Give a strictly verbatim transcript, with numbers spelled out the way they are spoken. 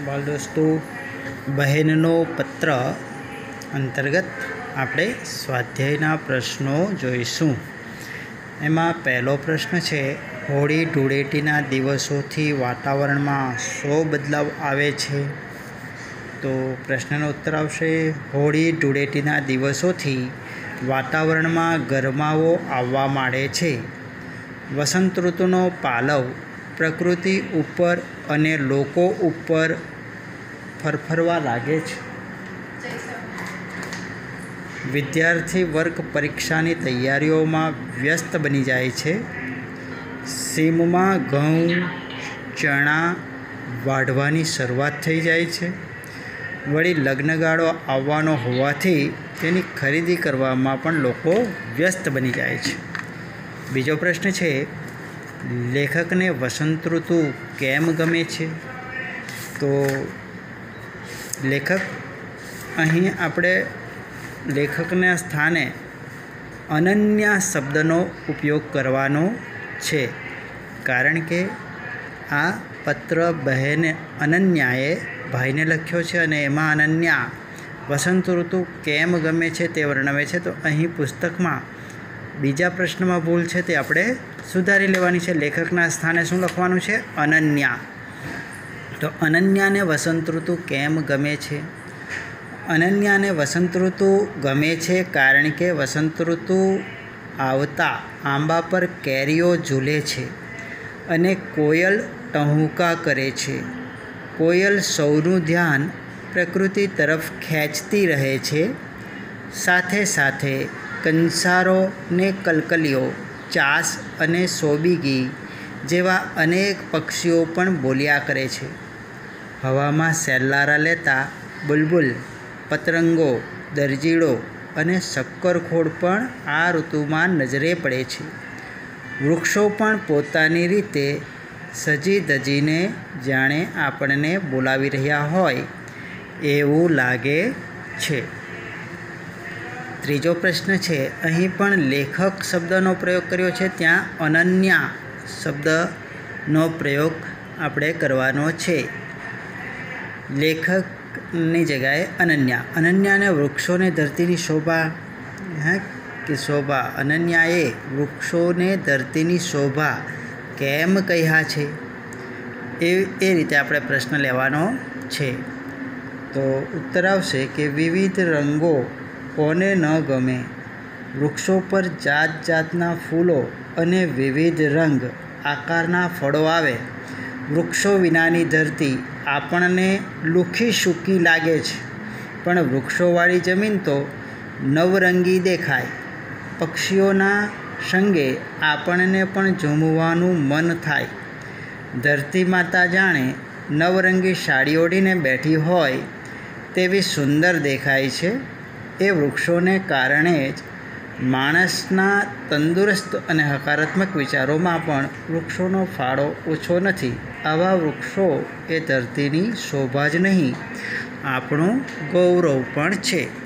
बाल दोस्तों, बहननो पत्र अंतर्गत આપણે સ્વાધ્યાયના પ્રશ્નો જોઈશું। એમાં પહેલો પ્રશ્ન છે, હોળી ધૂળેટીના દિવસોથી વાતાવરણમાં શો બદલાવ આવે છે? તો પ્રશ્નનો ઉત્તર આવશે, હોળી ધૂળેટીના દિવસોથી વાતાવરણમાં ગરમાવો આવવા માંડે છે। વસંત ઋતુનો પાલવ પ્રકૃતિ ઉપર અને લોકો ઉપર ફરફરવા લાગે છે। વિદ્યાર્થી વર્ગ પરીક્ષાની તૈયારીઓમાં વ્યસ્ત બની જાય છે। સીમમાં ઘઉં ચણા વાઢવાની શરૂઆત થઈ જાય છે। વળી લગ્નગાળો આવવાનો હોવાથી તેની ખરીદી કરવામાં પણ લોકો વ્યસ્ત બની જાય છે। બીજો પ્રશ્ન છે, લેખકને વસંત ઋતુ કેમ ગમે છે? તો લેખક અહીં આપણે લેખકના સ્થાને અનન્યા શબ્દનો ઉપયોગ કરવાનો છે, કારણ કે આ પત્ર બહેન અનન્યાએ ભાઈને લખ્યો છે અને એમાં અનન્યા વસંત ઋતુ કેમ ગમે છે તે વર્ણવે છે। તો અહીં પુસ્તકમાં બીજા પ્રશ્નમાં ભૂલ છે, તે આપણે સુધારી લેવાની છે। લેખકના સ્થાને શું લખવાનું છે? અનન્યા। તો અનન્યાને વસંત ઋતુ કેમ ગમે છે? અનન્યાને વસંત ઋતુ ગમે છે કારણ કે વસંત ઋતુ આવતા આંબા પર કેરીઓ ઝૂલે છે અને કોયલ ટહુકા કરે છે। કોયલ સૌનું ધ્યાન પ્રકૃતિ તરફ ખેંચતી રહે છે। સાથે સાથે કંસારો ને કલકલિયો, ચાસ અને સોબીગી જેવા અનેક પક્ષીઓ પણ બોલ્યા કરે છે। હવામાં સેલ્લારા લેતા બુલબુલ, પતંગો, દરજીડો અને શક્કરખોડ પણ આ ઋતુમાં નજરે પડે છે। વૃક્ષો પણ પોતાની રીતે સજી ધજીને જાણે આપણને બોલાવી રહ્યા હોય એવું લાગે છે। ત્રીજો પ્રશ્ન છે, અહીં પણ લેખક શબ્દનો પ્રયોગ કર્યો છે, ત્યાં અનન્યા શબ્દનો પ્રયોગ આપણે કરવાનો છે। લેખકની જગ્યાએ અનન્યા અનન્યાને વૃક્ષોને ધરતીની શોભા હે કે શોભા અનન્યાએ વૃક્ષોને ધરતીની શોભા કેમ કહ્યા છે? એ એ રીતે આપણે પ્રશ્ન લેવાનો છે। તો ઉત્તર આવશે કે વિવિધ રંગો કોને ન ગમે? વૃક્ષો પર જાત જાતના ફૂલો અને વિવિધ રંગ આકારના ફળો આવે। વૃક્ષો વિનાની ધરતી આપણને લુખી સૂકી લાગે છે, પણ વૃક્ષોવાળી જમીન તો નવરંગી દેખાય। પક્ષીઓના સંગે આપણને પણ ઝૂમવાનું મન થાય। ધરતી માતા જાણે નવરંગી સાડી ઓઢીને બેઠી હોય તેવી સુંદર દેખાય છે। એ વૃક્ષોને કારણે જ માણસના તંદુરસ્ત અને હકારાત્મક વિચારોમાં પણ વૃક્ષોનો ફાળો ઓછો નથી। આવા વૃક્ષો એ ધરતીની શોભા જ નહીં, આપણું ગૌરવ પણ છે।